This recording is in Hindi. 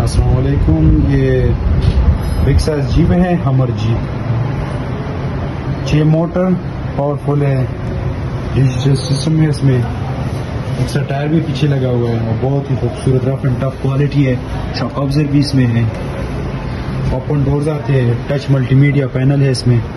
अस्सलाम वालेकुम। ये बिग साइज जीप है, हमर जीप 6 मोटर पावरफुल है, डिजिटल सिस्टम है इसमें, एक्स्ट्रा टायर भी पीछे लगा हुआ है और बहुत ही खूबसूरत रफ एंड टफ क्वालिटी है। शॉक ऑब्जर्वर भी इसमें है, ओपन डोर्स आते हैं, टच मल्टीमीडिया पैनल है इसमें।